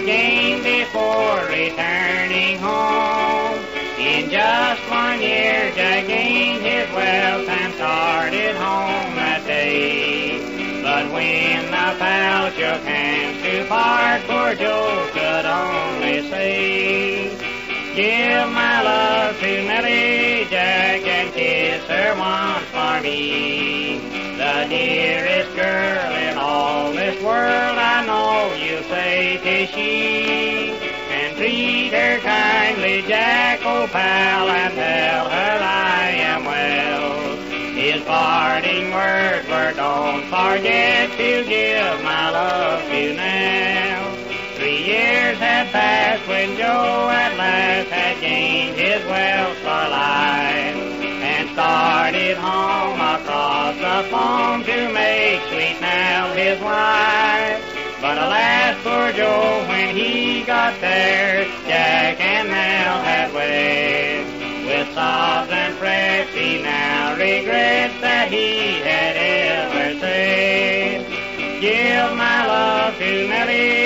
gained before returning home. In just 1 year Jack gained his wealth and started home that day. But when the pals shook hands to part, poor Joe could only say, "Give my love to Nellie, Jack, and kiss her once for me. The dearest girl in all this world, I know you say 'tis she. And treat her kindly, Jack, old pal, and tell her I am well." His parting words were, "Don't forget to give my love to Nell." 3 years had passed when Joe at last had gained his wealth for life, and started home across the foam to make sweet Nell his wife. But alas, poor Joe, when he got there, Jack and Nell had wed. With sobs and frets he now regrets that he had ever said, "Give my love to Nellie,